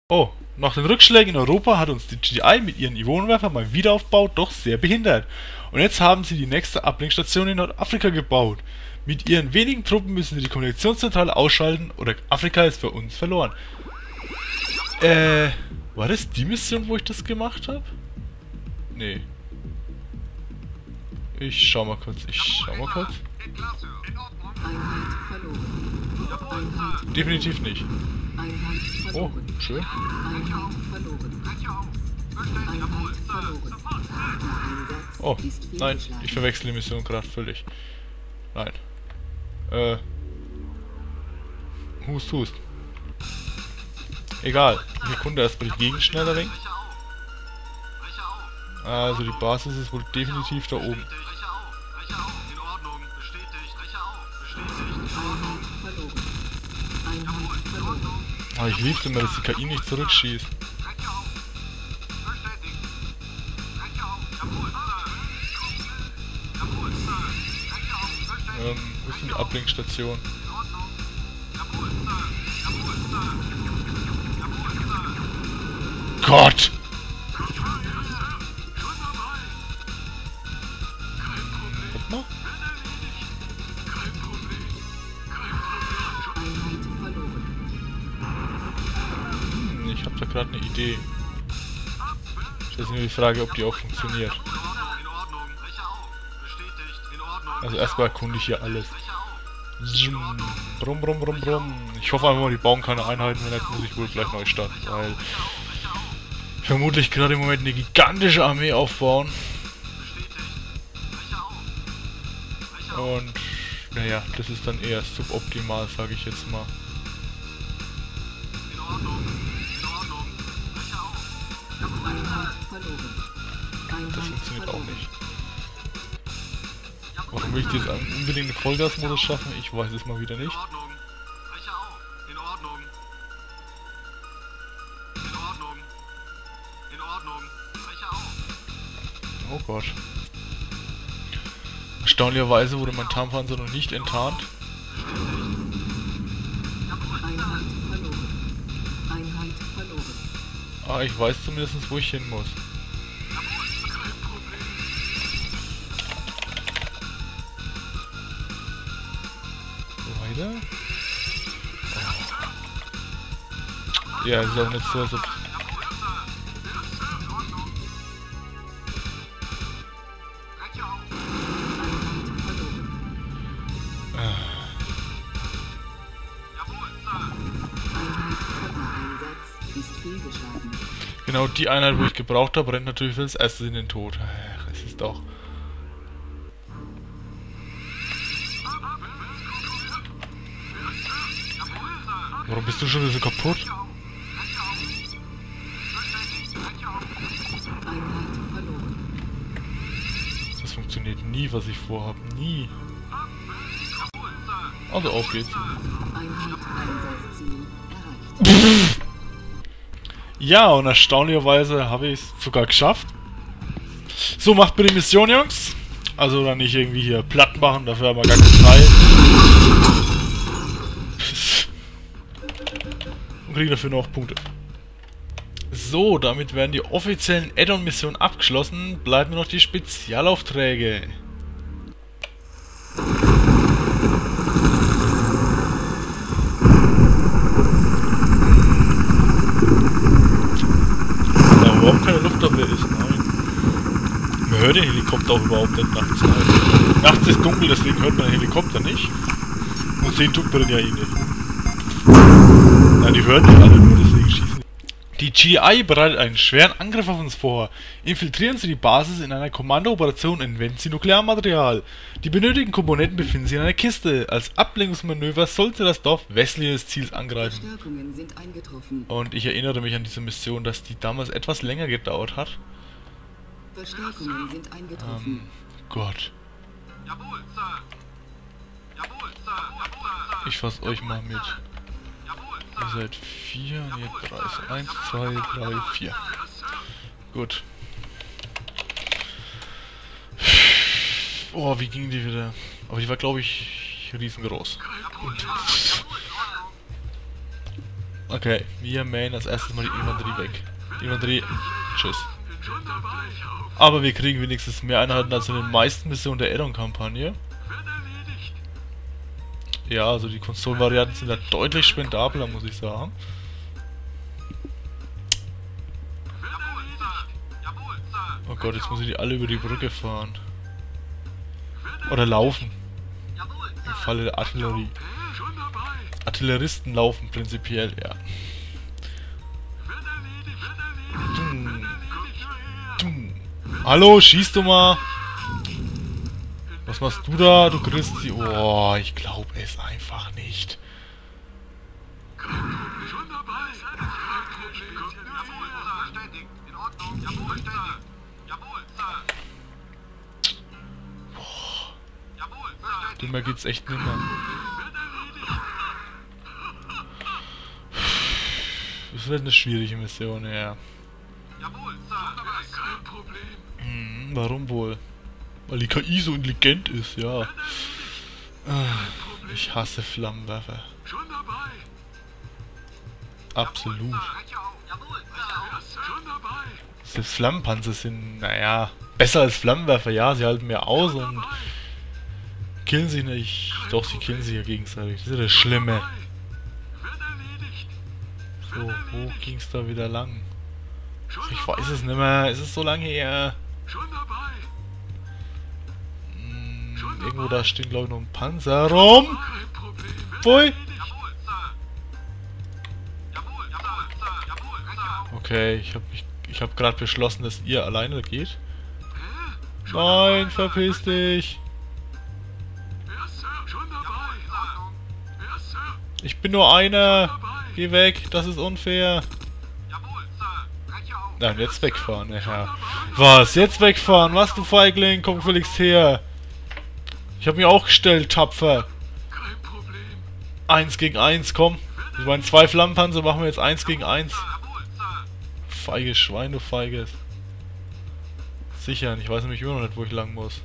Oh, nach den Rückschlägen in Europa hat uns die GDI mit ihren Ionenwerfern beim Wiederaufbau doch sehr behindert. Und jetzt haben sie die nächste Ablenkstation in Nordafrika gebaut. Mit ihren wenigen Truppen müssen sie die Kommunikationszentrale ausschalten oder Afrika ist für uns verloren. War das die Mission, wo ich das gemacht habe? Nee. Ich schau mal kurz. Definitiv nicht. Oh, schön. Oh, nein, ich verwechsel die Mission gerade völlig. Nein. Hust. Egal, ich erkunde erstmal die Gegend schneller weg. Also die Basis ist wohl definitiv da oben. Aber ich lieb's immer, dass die KI nicht zurückschießt. Wo ist denn die Ablenkstation? Gott! Guck mal. Ich hab da gerade eine Idee. Ich weiß nur die Frage, ob die auch funktioniert. Also erstmal erkunde ich hier alles. Brumm. Ich hoffe einfach mal, die bauen keine Einheiten, wenn nicht, muss ich wohl gleich neu starten, weil vermutlich gerade im Moment eine gigantische Armee aufbauen. Und naja, das ist dann eher suboptimal, sage ich jetzt mal. Das funktioniert auch nicht. Warum will ich jetzt unbedingt einen Vollgasmodus schaffen? Ich weiß es mal wieder nicht. Oh Gott. Erstaunlicherweise wurde mein Tarnpanzer noch nicht enttarnt. Ah, ich weiß zumindest, wo ich hin muss. Weiter? Oh. Ja, ist auch nicht so, als ob... Genau die Einheit, wo ich gebraucht habe, rennt natürlich als erstes in den Tod. Ach, es ist doch... Warum bist du schon wieder so kaputt? Das funktioniert nie, was ich vorhabe. Nie. Also auf geht's. Ja, und erstaunlicherweise habe ich es sogar geschafft. So, macht bitte die Mission, Jungs. Also dann nicht irgendwie hier platt machen, dafür haben wir gar keine Zeit. Und kriegen dafür noch Punkte. So, damit werden die offiziellen Add-on-Missionen abgeschlossen. Bleiben nur noch die Spezialaufträge. Überhaupt keine Luftabwehr ist, nein. Man hört den Helikopter auch überhaupt nicht nachts. Nein. Nachts ist dunkel, deswegen hört man den Helikopter nicht. Und sehen tut man den ja eh nicht. Nein, die hören nicht alle nur, deswegen schießen die. Die GI bereitet einen schweren Angriff auf uns vor. Infiltrieren Sie die Basis in einer Kommandooperation und entwenden Sie Nuklearmaterial. Die benötigten Komponenten befinden sich in einer Kiste. Als Ablenkungsmanöver sollte das Dorf westlich des Ziels angreifen. Und ich erinnere mich an diese Mission, dass die damals etwas länger gedauert hat. Verstärkungen sind eingetroffen. Gott. Ich fasse euch mal mit. Ihr seid 4 und ihr 3. 1, 2, 3, 4. Gut. Oh, wie ging die wieder? Aber die war, glaube ich, riesengroß. Okay, wir mähen als erstes mal die Infanterie weg. Infanterie, tschüss. Aber wir kriegen wenigstens mehr Einheiten als in den meisten Missionen der Add-on-Kampagne. Ja, also die Konsolenvarianten sind da deutlich spendabler, muss ich sagen. Oh Gott, jetzt muss ich die alle über die Brücke fahren. Oder laufen. Im Falle der Artillerie. Artilleristen laufen prinzipiell, ja. Hallo, schieß du mal! Was machst du da, du Christi? Oh, ich glaube es einfach nicht. Dümmer geht's echt nicht mehr. Das wird eine schwierige Mission, ja. Warum wohl? Weil die KI so intelligent ist, ja. Ich hasse Flammenwerfer. Absolut. Selbst Flammenpanzer sind, naja, besser als Flammenwerfer, ja, sie halten mehr aus und killen sich nicht. Doch, sie killen sich ja gegenseitig. Das ist ja das Schlimme. So, wo ging's da wieder lang? Ich weiß es nicht mehr, es ist so lange her. Irgendwo da stehen, glaube ich, noch ein Panzer rum. Pfui. Okay, ich hab gerade beschlossen, dass ihr alleine geht. Nein, verpiss dich. Ich bin nur einer. Geh weg, das ist unfair. Nein, jetzt wegfahren, ja. Was? Jetzt wegfahren? Was, du Feigling? Komm gefälligst her. Ich habe mich auch gestellt, tapfer. 1 gegen 1, komm. Wir waren 2 Flammenpanzer, machen wir jetzt 1 gegen 1. Feiges Schwein, du Feiges. Sichern, ich weiß nämlich immer noch nicht, wo ich lang muss.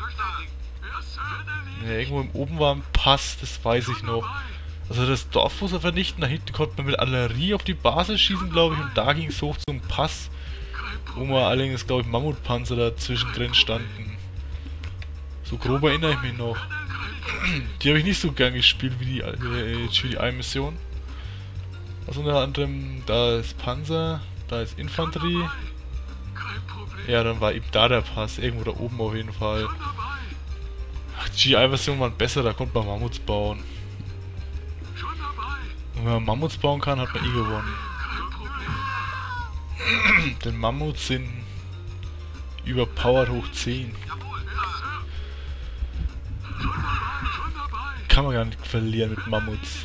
Ja, irgendwo im oben war ein Pass, das weiß ich noch. Also das Dorf muss er vernichten, da hinten konnte man mit Artillerie auf die Basis schießen, glaube ich, und da ging es hoch zum Pass, wo man allerdings, glaube ich, Mammutpanzer da zwischendrin standen. So grob erinnere ich mich noch. Die habe ich nicht so gern gespielt wie die GDI-Mission. Also unter anderem, da ist Panzer, da ist Infanterie. Ja, dann war eben da der Pass, irgendwo da oben auf jeden Fall. Ach, die GDI-Version waren besser, da konnte man Mammuts bauen. Und wenn man Mammuts bauen kann, hat man eh gewonnen. Denn Mammuts sind überpowered hoch 10. Kann man gar nicht verlieren mit Mammuts.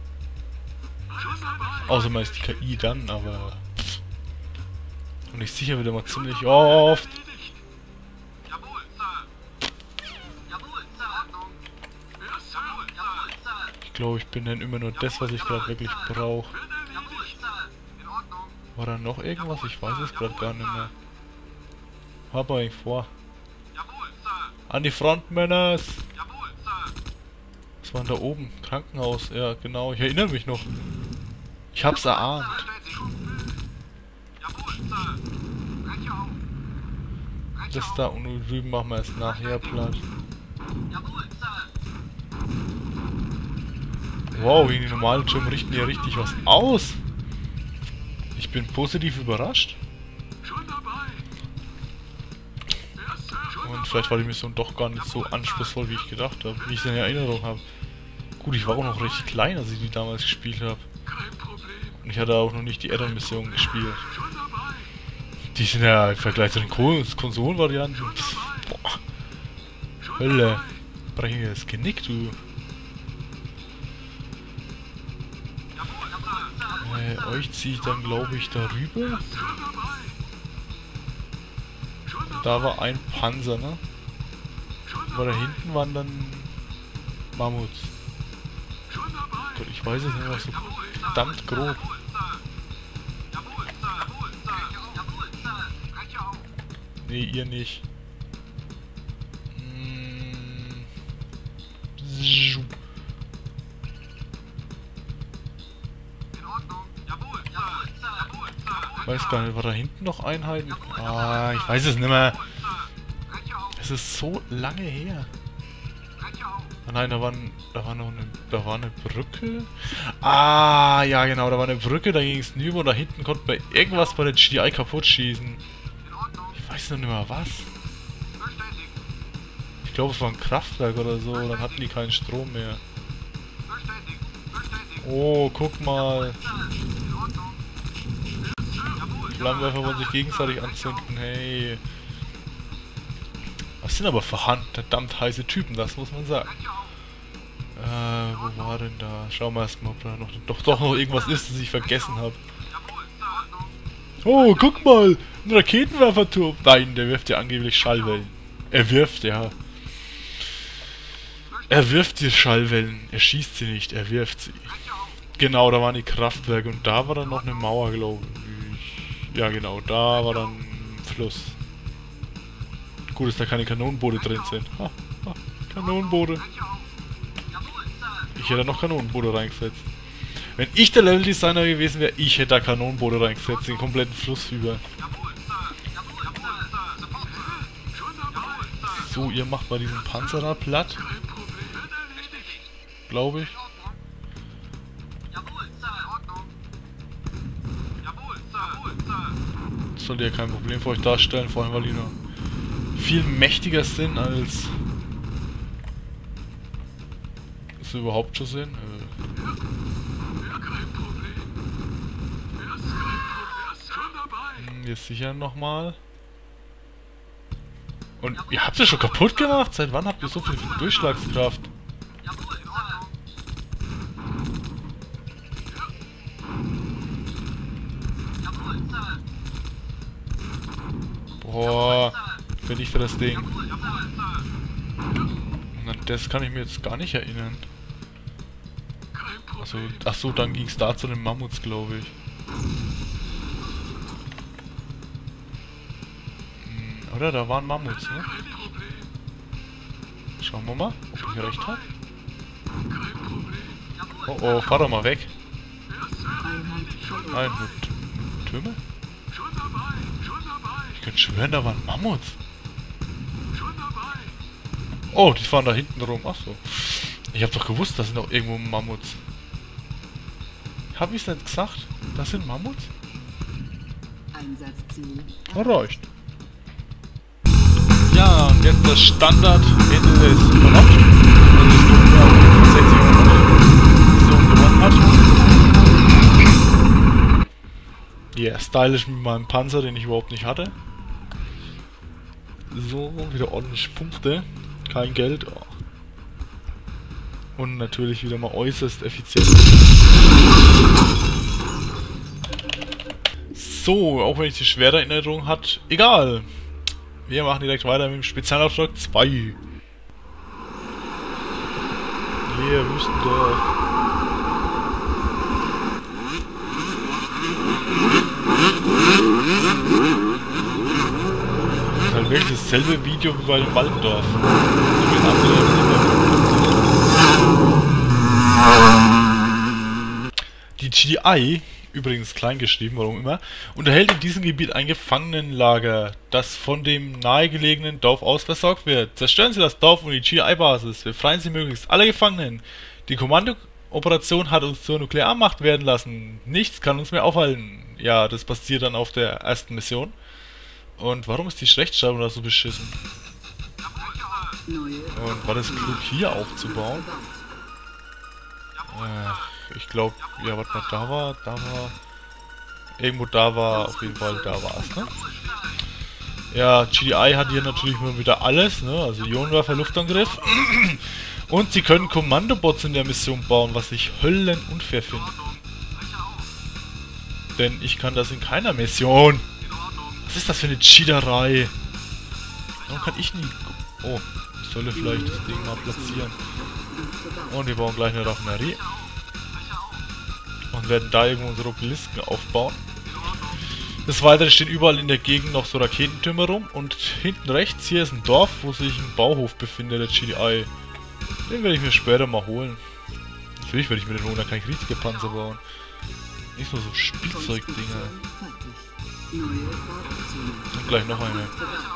Außer man ist die KI dann, aber... Und ich sicher wieder mal ziemlich oft. Ich glaube, ich bin dann immer nur das, was ich gerade wirklich brauche. War da noch irgendwas? Ich weiß es gerade gar nicht mehr. Hab eigentlich vor. An die Front, Männers! Was war denn da oben? Krankenhaus, ja genau, ich erinnere mich noch. Ich hab's erahnt. Das da und drüben machen wir erst nachher platt. Wow, wie die normalen Türme richten ja richtig was aus. Ich bin positiv überrascht. Und vielleicht war die Mission doch gar nicht so anspruchsvoll, wie ich gedacht habe, wie ich es in Erinnerung habe. Gut, ich war auch noch recht klein, als ich die damals gespielt habe. Und ich hatte auch noch nicht die Add-on-Mission gespielt. Die sind ja im Vergleich zu den Konsolenvarianten. Boah. Hölle. Brechen mir das Genick, du. Euch ziehe ich dann, glaube ich, darüber. Da war ein Panzer, ne? Aber da hinten waren dann Mammuts. Gott, ich weiß es nicht mehr so verdammt grob. Nee, ihr nicht. Weiß gar nicht, war da hinten noch Einheiten? Ah, ich weiß es nicht mehr. Es ist so lange her. Ah nein, da war eine Brücke. Ah, ja genau, da war eine Brücke, da ging es hinüber und da hinten konnte man irgendwas bei der GDI kaputt schießen. Ich weiß noch nicht mehr was. Ich glaube, es war ein Kraftwerk oder so, dann hatten die keinen Strom mehr. Oh, guck mal. Flammenwerfer wollen sich gegenseitig anzünden, hey. Das sind aber verdammt heiße Typen, das muss man sagen. Wo war denn da? Schauen wir erstmal, ob da doch noch irgendwas ist, das ich vergessen habe. Oh, guck mal! Ein Raketenwerferturm! Nein, der wirft ja angeblich Schallwellen. Er wirft, ja. Er wirft die Schallwellen. Er schießt sie nicht, er wirft sie. Genau, da waren die Kraftwerke und da war dann noch eine Mauer, glaube ich. Ja, genau, da war dann ein Fluss. Gut, dass da keine Kanonenboote drin sind. Ha, ha, Kanonenboote. Ich hätte noch Kanonenboote reingesetzt. Wenn ich der Leveldesigner gewesen wäre, ich hätte da Kanonenboote reingesetzt, den kompletten Fluss über. So, ihr macht mal diesen Panzer da platt. Glaube ich. Das sollte ja kein Problem für euch darstellen, vor allem weil die noch viel mächtiger sind als sie überhaupt schon sind. Wir sichern nochmal. Und ihr habt es schon kaputt gemacht? Seit wann habt ihr so viel Durchschlagskraft? Boah, bin ich für das Ding. Na, das kann ich mir jetzt gar nicht erinnern. Also, achso, dann ging es da zu den Mammuts, glaube ich. Oder? Da waren Mammuts, ne? Schauen wir mal, ob ich recht habe. Oh oh, fahr doch mal weg. Nein, nur Türme? Ich könnte schwören, da waren Mammuts. Oh, die fahren da hinten rum. Achso. Ich habe doch gewusst, da sind auch irgendwo Mammuts. Hab ich's nicht gesagt? Das sind Mammuts? Reicht. Ja, und jetzt das Standard-Ende des Monat. Und das tut mir auch 60 so gewonnen hat. Ja, yeah, stylisch mit meinem Panzer, den ich überhaupt nicht hatte. So, wieder ordentlich Punkte. Kein Geld. Oh. Und natürlich wieder mal äußerst effizient. So, auch wenn ich die schwere Erinnerung hat, egal. Wir machen direkt weiter mit dem Spezialauftrag 2. Hier, Wüstendorf. Das ist halt wirklich dasselbe Video wie bei dem Waldendorf. Die GDI, übrigens klein geschrieben, warum immer, unterhält in diesem Gebiet ein Gefangenenlager, das von dem nahegelegenen Dorf aus versorgt wird. Zerstören Sie das Dorf und die GDI-Basis. Befreien Sie möglichst alle Gefangenen. Die Kommandooperation hat uns zur Nuklearmacht werden lassen. Nichts kann uns mehr aufhalten. Ja, das passiert dann auf der ersten Mission. Und warum ist die Rechtschreibung da so beschissen? Und war das klug, hier aufzubauen? Ich glaube, ja, warte mal, da war, irgendwo da war, auf jeden Fall, da war es, ne? Ja, GDI hat hier natürlich mal wieder alles, ne? Also Ionenwerfer, Luftangriff. Und sie können Kommandobots in der Mission bauen, was ich höllenunfair finde. Denn ich kann das in keiner Mission. Was ist das für eine Cheaterei? Warum kann ich nie... Oh, ich sollte vielleicht das Ding mal platzieren. Und wir bauen gleich eine Raffinerie. Und werden da irgendwo unsere Obelisken aufbauen. Des Weiteren stehen überall in der Gegend noch so Raketentürme rum. Und hinten rechts hier ist ein Dorf, wo sich ein Bauhof befindet, der GDI. Den werde ich mir später mal holen. Natürlich werde ich mir den holen, da kann ich richtige Panzer bauen. Nicht nur so Spielzeugdinger. Neue Bauoptionen. Und gleich noch eine.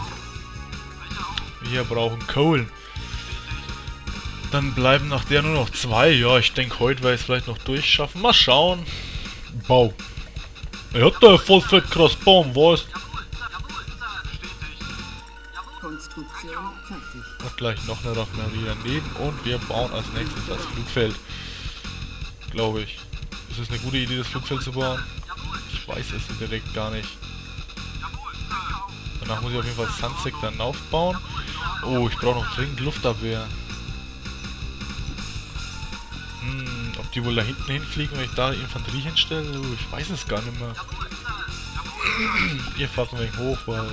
Wir brauchen Kohlen. Dann bleiben nach der nur noch 2. Ja, ich denke, heute werde ich es vielleicht noch durchschaffen. Mal schauen. Bau. Er hat da voll fett krass Baum, weißt. Konstruktion fertig. Und gleich noch eine Raffinerie daneben. Und wir bauen als nächstes das Flugfeld. Glaube ich. Ist es eine gute Idee, das Flugfeld zu bauen? Ich weiß es direkt gar nicht. Danach muss ich auf jeden Fall Sunset dann aufbauen. Oh, ich brauche noch dringend Luftabwehr. Ob die wohl da hinten hinfliegen, wenn ich da die Infanterie hinstelle? Oh, ich weiß es gar nicht mehr. Ihr fahrt ein wenig hoch, weil...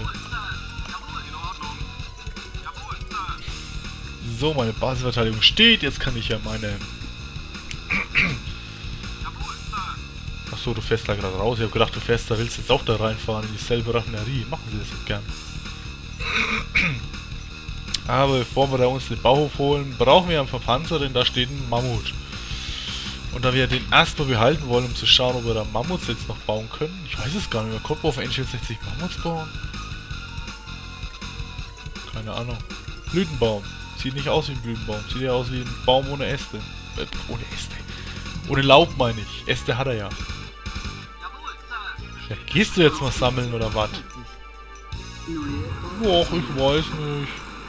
So, meine Basisverteidigung steht. Jetzt kann ich ja meine... Achso, du fährst da gerade raus. Ich habe gedacht, du fährst da, willst jetzt auch da reinfahren in dieselbe Raffinerie. Machen sie das so gern. Aber bevor wir da uns den Bauhof holen, brauchen wir einen Verpanzer, denn da steht ein Mammut. Und da wir den erstmal behalten wollen, um zu schauen, ob wir da Mammuts jetzt noch bauen können. Ich weiß es gar nicht mehr. Konnten wir auf Angel 60 Mammuts bauen? Keine Ahnung. Blütenbaum. Sieht nicht aus wie ein Blütenbaum. Sieht ja aus wie ein Baum ohne Äste. Ohne Äste. Ohne Laub meine ich. Äste hat er ja. Ja, gehst du jetzt mal sammeln oder was? Och, ich weiß nicht.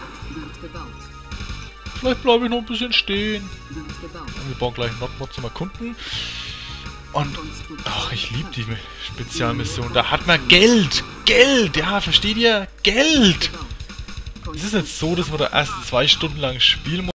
Vielleicht bleibe ich noch ein bisschen stehen. Und wir bauen gleich einen Nordmod zum Erkunden. Und, ach, ich liebe die Spezialmission. Da hat man Geld. Geld, ja, versteht ihr? Geld. Es ist jetzt so, dass man da erst 2 Stunden lang spielen muss.